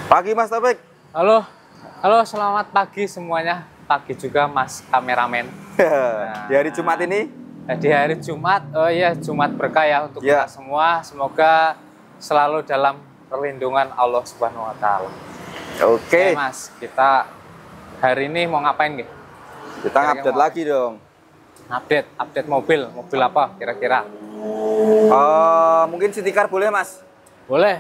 Pagi Mas Taufik. Halo, halo, selamat pagi semuanya. Pagi juga Mas kameramen. Di hari Jumat ini? Di hari Jumat, oh iya, Jumat berkah ya untuk kita semua. Semoga selalu dalam perlindungan Allah Subhanahu Wa Taala. Oke. Mas, kita hari ini mau ngapain nih? Kita update lagi dong. Update mobil apa kira-kira? Mungkin City Car boleh Mas? Boleh.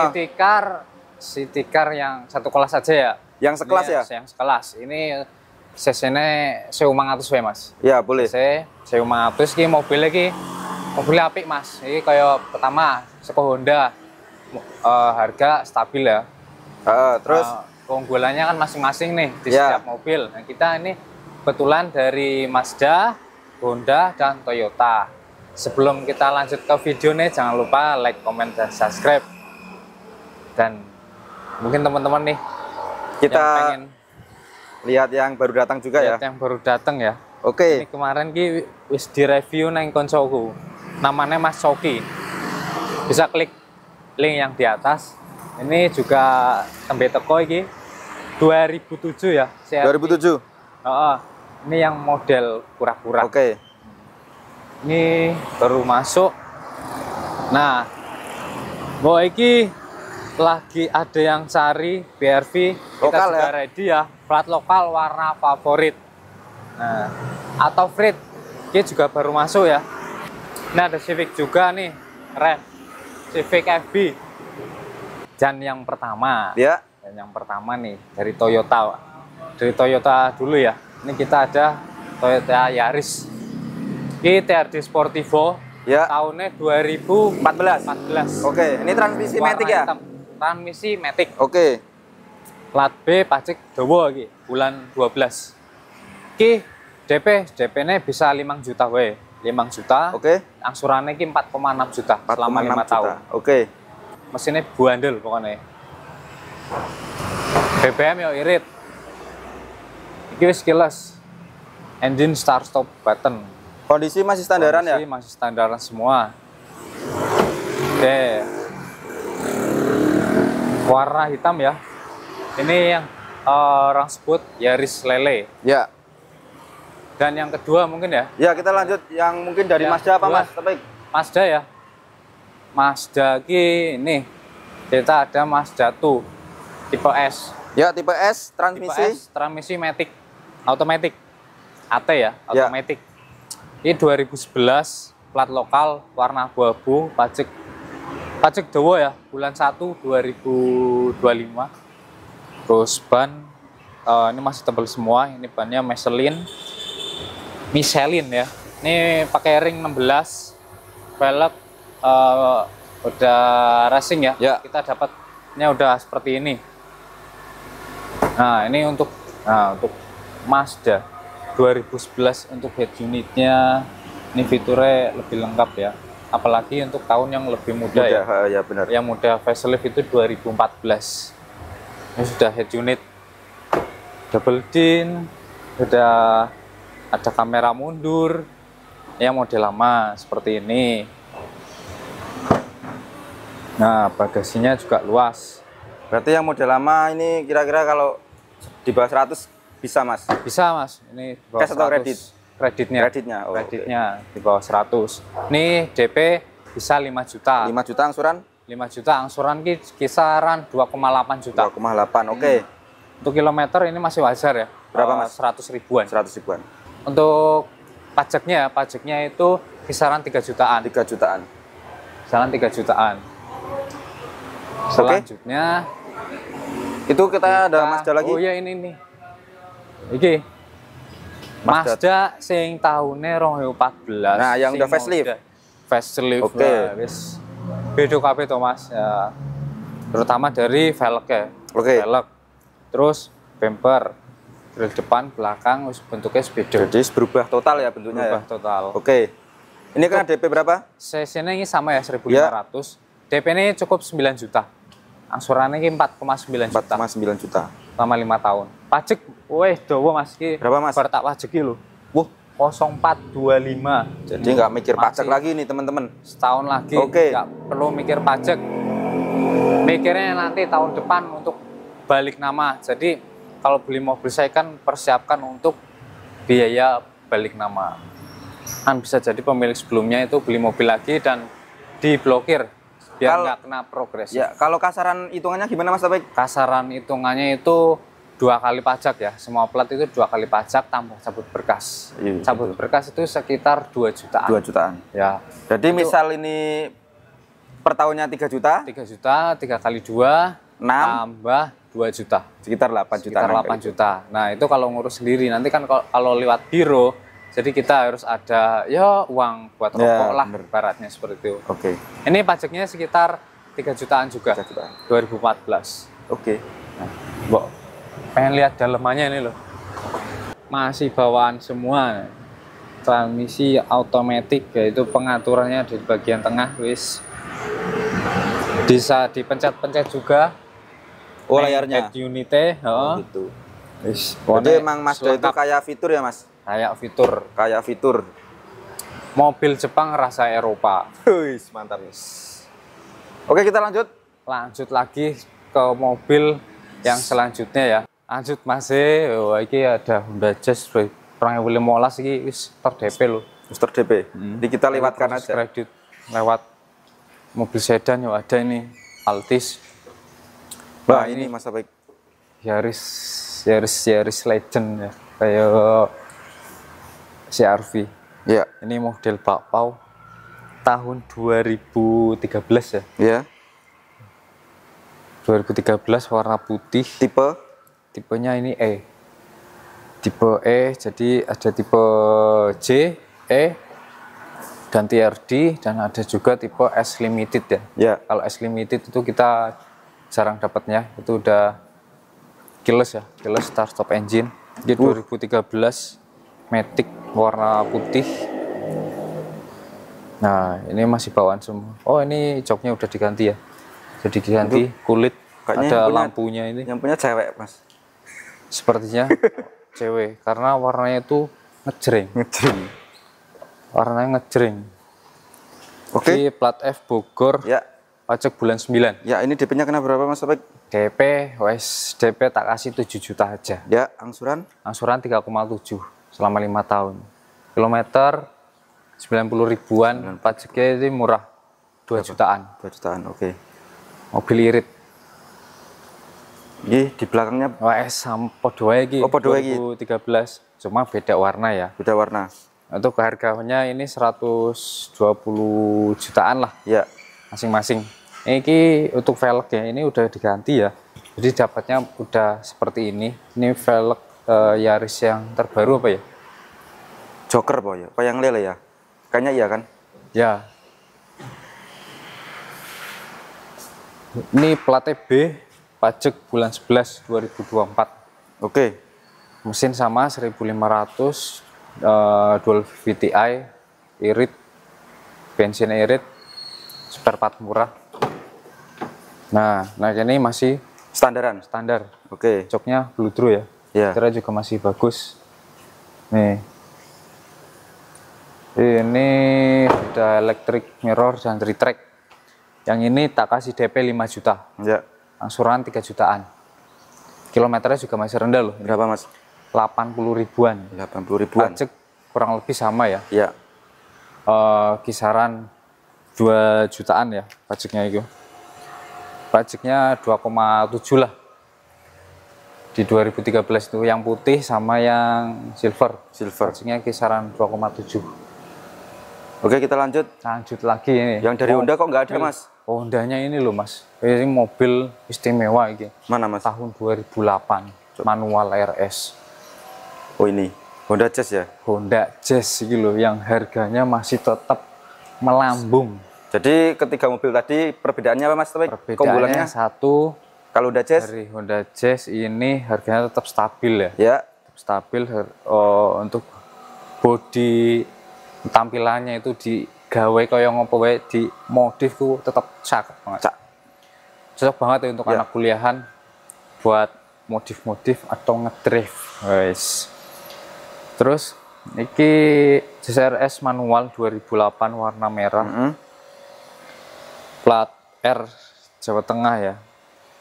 City Car yang satu kelas saja ya? Yang sekelas ya? Yang sekelas. Ini cc-nya 1500 ya Mas? Ya boleh. cc 1500 ini mobil apik Mas. Ini kayak pertama Skoda Honda, harga stabil ya. Terus keunggulannya kan masing-masing nih di setiap mobil. Nah, kita ini kebetulan dari Mazda, Honda, dan Toyota. Sebelum kita lanjut ke videonya, jangan lupa like, comment, dan subscribe. Dan mungkin teman-teman nih kita yang pengen lihat yang baru datang juga ya. Yang baru datang ya. Oke. Ini kemarin wis di review nang koncoku. Namanya Mas Coki. Bisa klik link yang di atas. Ini juga tembe teko iki 2007 ya. CRV. 2007. Ini yang model kura-kura. Oke. Ini baru masuk. Nah, bahwa iki lagi ada yang cari BRV kita lokal juga ready ya, plat lokal warna favorit. Nah, atau Frit ini juga baru masuk ya. Nah, ada Civic juga nih, keren, Civic FB. Dan yang pertama nih dari Toyota dulu ya. Ini kita ada Toyota Yaris. Ini TRD Sportivo ya, tahunnya 2014. Oke, ini transmisi Matic ya? Transmisi Matic. Oke. Plat B pajak dawa iki, bulan 12. Iki DP-nya bisa 5 juta we. 5 juta. Oke. Angsurannya iki 4,6 juta selama 5 tahun. Oke. Mesinnya buandel pokoknya. BBM ya irit. Iki wis kelas. Engine start stop button. Kondisi masih standaran ya? Masih standaran semua. Oke. Warna hitam ya. Ini yang orang sebut Yaris Lele. Ya. Dan yang kedua mungkin ya. Ya, kita lanjut yang mungkin dari Mazda apa Mas? Mazda ya. Mazda ini kita ada Mazda 2 tipe S. Ya, tipe S, transmisi Matic, automatic. AT ya, automatic. Ini 2011, plat lokal, warna abu-abu, pajak dawa ya, bulan 1 2025. Terus ban ini masih tebal semua, ini bannya Michelin ya. Ini pakai ring 16, velg udah racing ya. Kita dapatnya udah seperti ini. Nah, ini untuk Mazda 2011 untuk head unitnya, ini fiturnya lebih lengkap ya. Apalagi untuk tahun yang lebih muda ya. Ya benar. Yang muda facelift itu 2014. Ini sudah head unit double din, sudah ada kamera mundur. Yang model lama seperti ini. Nah, bagasinya juga luas. Berarti yang model lama ini kira-kira kalau di bawah 100 bisa Mas? Bisa Mas. Ini di bawah cash atau kredit? Kreditnya di bawah 100. Ini DP bisa 5 juta. 5 juta angsuran? 5 juta angsuran kisaran 2,8 juta. 2,8, oke. Untuk kilometer ini masih wajar ya. Berapa Mas? 100 ribuan. 100 ribuan. Untuk pajaknya itu kisaran 3 jutaan. 3 jutaan. Kisaran 3 jutaan. Selanjutnya itu kita ada Mazda lagi. Oh iya ini. Iki Mazda sing tahunnya 2014. Nah, yang udah facelift. Oke. Wis beda kabeh to Mas ya. Terutama dari velgnya. Oke. Velg. Terus bumper, grill depan, belakang wis bentuknya beda. Jadi berubah total ya bentuknya. Berubah total. Oke. Ini kan DP berapa? CC-nya ini sama ya 1.500. DP ini cukup 9 juta. Angsurannya ini 4,9 juta. 4,9 juta. Selama 5 tahun. Pajak, weh, dawa Mas. Berapa Mas? Baru tak pajak lo. Wah, 0425. Jadi nggak mikir pajak lagi nih teman-teman. Setahun lagi. Oke. Nggak perlu mikir pajak. Mikirnya nanti tahun depan untuk balik nama. Jadi kalau beli mobil second persiapkan untuk biaya balik nama. Kan bisa jadi pemilik sebelumnya itu beli mobil lagi dan diblokir biar nggak kena progresif. Ya, kalau kasaran hitungannya gimana Mas Taufik? Kasaran hitungannya itu 2 kali pajak ya. Semua plat itu 2 kali pajak tambah cabut berkas. Iya, cabut berkas itu sekitar 2 jutaan. 2 jutaan. Ya. Jadi misal ini per tahunnya 3 juta, 3 juta, 3 kali 2, 6, tambah 2 juta. sekitar 8 juta. Sekitar 8 juta. Nah, itu kalau ngurus sendiri. Nanti kan kalau lewat biro, jadi kita harus ada ya uang buat rokok lah, baratnya seperti itu. Oke. Ini pajaknya sekitar 3 jutaan juga. 3 jutaan. 2014. Oke. Nah, Mbok, pengen lihat dalemannya ini loh. Masih bawaan semua. Transmisi otomatis, yaitu pengaturannya di bagian tengah wis bisa dipencet-pencet juga. Oh, layarnya. Head unitnya, Gitu. wis. Jadi emang Mazda itu kayak fitur ya, Mas? Kayak fitur. Kayak fitur. Mobil Jepang rasa Eropa. Wis, mantap. Oke, kita lanjut. Lanjut lagi ke mobil yang selanjutnya ya. Lanjut masih, ini ada Honda Jazz 2015 ini wis ter-DP loh. Mister DP. Jadi kita lewatkan aja. Kredit lewat mobil sedan ya ada ini Altis. Wah, ini Mas Taufik. Yaris Legend ya. Kayak CR-V. Ya. Ini model bakpao tahun 2013 ya. Ya. 2013 warna putih. Tipenya ini E. Tipe E, jadi ada tipe J, E, dan TRD, dan ada juga tipe S Limited ya. Ya. Kalau S Limited itu kita jarang dapatnya, itu udah keyless ya, keyless start stop engine. Di 2013 Matic warna putih. Nah, ini masih bawaan semua. Oh, ini joknya udah diganti ya. Jadi diganti kulit, ada lampunya ini. Yang punya cewek, Mas. Sepertinya cewek, karena warnanya itu ngejreng. Warnanya ngejreng. Oke. Ini plat F Bogor. Ya. Pajak bulan 9. Ya, ini DP-nya kena berapa, Mas Taufik? DP, DP tak kasih 7 juta aja. Ya, angsuran? Angsuran 3,7 selama 5 tahun. Kilometer 90 ribuan, pajaknya ini murah. 2 jutaan. 2 jutaan, oke. Mobil irit. Ini di belakangnya WS podo wae iki. Oh, podo wae iki. 2013. Cuma beda warna ya. beda warna. Untuk harganya ini 120 jutaan lah. Ya. Masing-masing. Ini untuk velg ya, ini udah diganti ya. Jadi dapatnya udah seperti ini. Ini velg Yaris yang terbaru apa ya? Joker apa ya? Apa yang lele ya? Kayaknya iya kan? Ya. Ini platnya B, pajak bulan 11 2024. Oke. Mesin sama 1500, dual VTI, irit, bensin irit, spare part murah. Nah ini masih Standaran. standar. Oke. Joknya bludru ya. Ya. Kira juga masih bagus. Nih. Ini ada electric mirror dan retract. Yang ini tak kasih DP 5 juta. Ya. Angsuran 3 jutaan. Kilometernya juga masih rendah loh. Berapa, Mas? 80 ribuan. 80 ribuan. Pajak kurang lebih sama ya. Ya. Kisaran 2 jutaan ya pajaknya itu. Pajaknya 2,7 lah. Di 2013 itu yang putih sama yang silver. Pajaknya kisaran 2,7. Oke, kita lanjut. Lanjut lagi ini. Yang dari Honda kok nggak ada, Mas? Hondanya ini loh, Mas. Ini mobil istimewa ini. Mana, Mas? Tahun 2008, manual RS. Oh, ini. Honda Jazz ya? Honda Jazz ini loh, yang harganya masih tetap melambung. Jadi ketiga mobil tadi perbedaannya apa, Mas? Perbedaannya satu, kalau Honda Jazz? dari Honda Jazz ini harganya tetap stabil ya. Ya. Tetap stabil. Untuk bodi tampilannya itu digawe kayak ngopo wae, di modif ku tetap cakep banget. Cocok banget ya untuk anak kuliahan buat modif-modif atau ngedrift. Guys. Terus iki CRS manual 2008 warna merah. Plat R Jawa Tengah ya.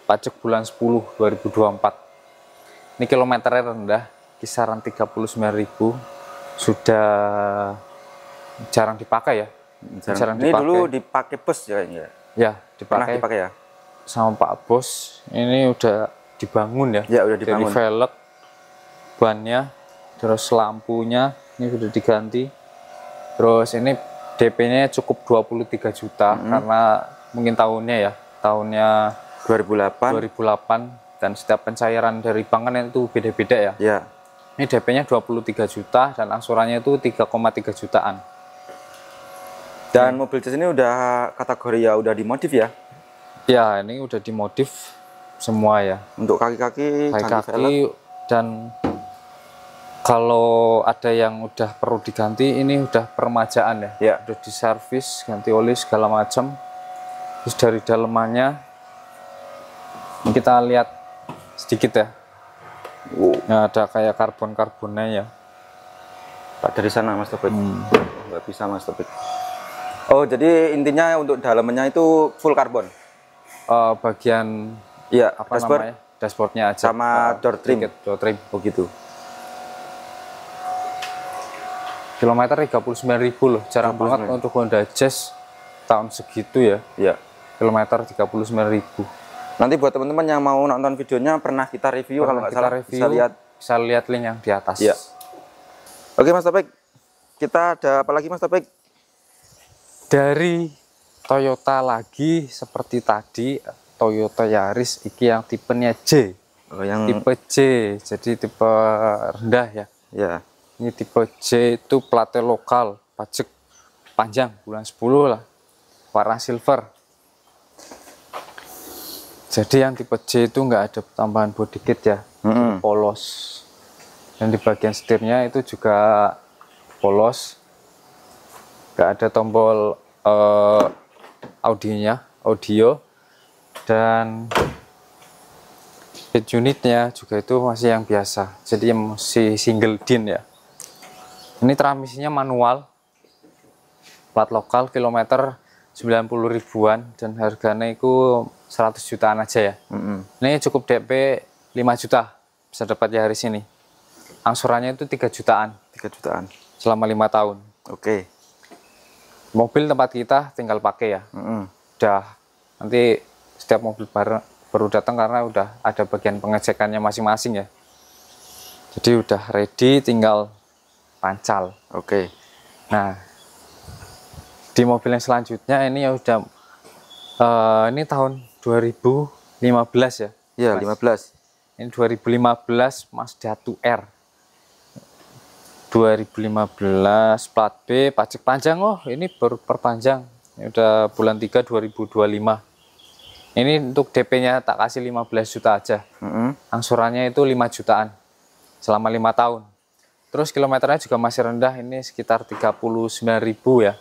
pajak bulan 10 2024. Ini kilometernya rendah, kisaran 39.000, sudah jarang dipakai ya. Jarang ini dipakai. Dulu dipakai bus ya ini ya? Ya, pernah dipakai ya? Sama Pak Bos. Ini udah dibangun ya? Ya, udah dibangun. Dari velg, bannya, terus lampunya, ini sudah diganti. Terus ini DP-nya cukup 23 juta, karena mungkin tahunnya ya, tahunnya 2008 dan setiap pencairan dari bank kan itu beda-beda ya. Ya. Ini DP-nya 23 juta dan angsurannya itu 3,3 jutaan. Dan mobil jazz ini udah kategori ya udah dimodif ya? Ya, ini udah dimodif semua ya. Untuk kaki-kaki dan kalau ada yang udah perlu diganti, ini udah peremajaan ya. Ya. Udah diservis, ganti oli segala macam. Terus dari dalemannya kita lihat sedikit ya. Nah, ada kayak karbon-karbonnya ya. Pak dari sana Mas Topik. Nggak bisa Mas Topik. Oh, jadi intinya untuk dalamannya itu full karbon. Bagian ya apa namanya? Dashboardnya aja. Sama door trim. Door trim. Begitu. Kilometer 39.000 loh. Jarang banget untuk Honda Jazz tahun segitu ya. Ya. Kilometer 39.000. Nanti buat teman-teman yang mau nonton videonya pernah kita review, kalau nggak salah bisa lihat link yang di atas. Ya. Oke Mas Topik. Kita ada apa lagi Mas Topik? Dari Toyota lagi seperti tadi, Toyota Yaris iki yang tipenya J. Tipe J, jadi tipe rendah ya. Ya. Ini tipe J itu plate lokal, pajak panjang bulan 10 lah. Warna silver. Jadi yang tipe J itu nggak ada tambahan body kit ya. Polos. Dan di bagian setirnya itu juga polos. Nggak ada tombol audio, dan head unitnya juga itu masih yang biasa, jadi masih single din ya. Ini transmisinya manual, plat lokal, kilometer 90 ribuan dan harganya itu 100 jutaan aja ya. Ini cukup DP 5 juta bisa dapat Yaris ini. Angsurannya itu 3 jutaan. 3 jutaan selama 5 tahun. Oke. Mobil tempat kita tinggal pakai ya. Udah nanti setiap mobil baru datang karena udah ada bagian pengecekannya masing-masing ya. Jadi udah ready, tinggal pancal. Oke. Nah, di mobil yang selanjutnya ini ya udah ini tahun 2015 ya. Iya, 15. Ini 2015 Mazda 2R. 2015 plat B, pajak panjang. Oh, ini baru perpanjang. Ini udah bulan 3 2025. Ini untuk DP-nya tak kasih 15 juta aja. Angsurannya itu 5 jutaan selama 5 tahun. Terus kilometernya juga masih rendah, ini sekitar 39.000 ya.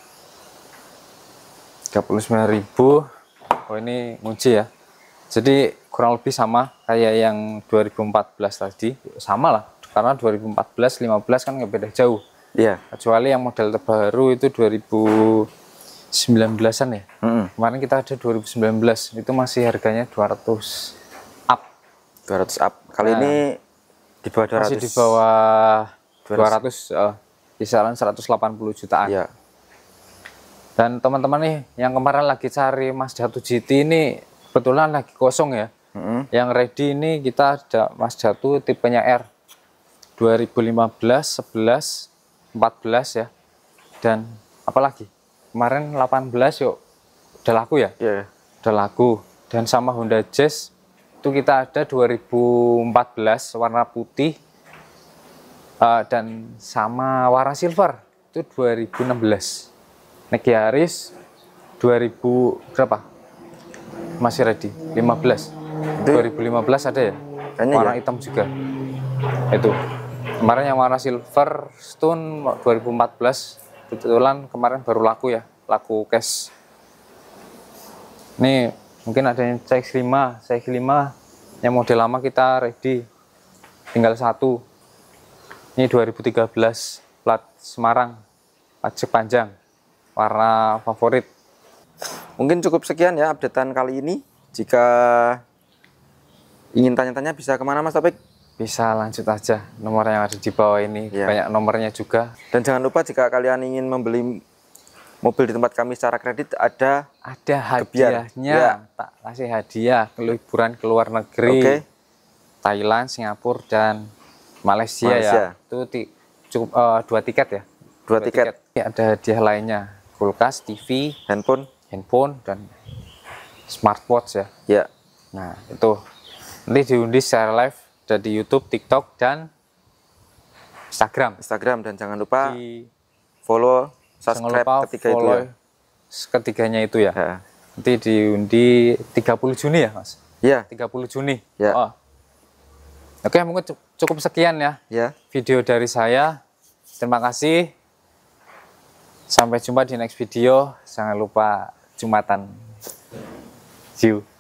39.000. Oh, ini ngunci ya. Jadi kurang lebih sama kayak yang 2014 tadi. Sama lah. Karena 2014, 15 kan nggak beda jauh. Iya. Kecuali yang model terbaru itu 2019-an ya. Kemarin kita ada 2019, itu masih harganya 200 up. 200 up. Kali ini di bawah 200. Masih di bawah 200, kisaran 180 jutaan. Iya. Dan teman-teman nih, yang kemarin lagi cari Mazda 2 GT ini, kebetulan lagi kosong ya. Yang ready ini kita ada Mazda 2 tipenya R. 2015, 11, 14 ya, dan apalagi kemarin 18 yuk udah laku ya. Udah laku. Dan sama Honda Jazz itu kita ada 2014 warna putih dan sama warna silver itu 2016. Nek Yaris 2000 berapa masih ready 15. 2015 ada ya. Kayaknya warna hitam juga itu. Kemarin yang warna silver stone 2014 kebetulan kemarin baru laku ya, laku cash. Nih mungkin ada yang CX-5 yang model lama kita ready, tinggal satu. Ini 2013 plat Semarang, pajak panjang, warna favorit. Mungkin cukup sekian ya updatean kali ini. Jika ingin tanya-tanya bisa kemana Mas Taufik? Bisa lanjut aja, nomor yang ada di bawah ini, Ya. banyak nomornya juga. Dan jangan lupa jika kalian ingin membeli mobil di tempat kami secara kredit, ada hadiahnya, Ya. tak kasih hadiah liburan ke luar negeri, Oke. Thailand, Singapura, dan Malaysia. Malaysia. Ya. Itu cukup 2 tiket ya. 2 tiket. Ada hadiah lainnya, kulkas, TV, handphone, dan smartwatch ya. Ya. Nah itu nanti diundi secara live dari YouTube, TikTok, dan Instagram. Dan jangan lupa Di follow, jangan subscribe lupa ketiga itu ya. Ketiganya itu ya. Ya. Nanti diundi 30 Juni ya Mas? Ya. 30 Juni. Ya. Oh. Oke, mungkin cukup sekian ya Ya. video dari saya. Terima kasih. Sampai jumpa di next video. Jangan lupa Jumatan. See you.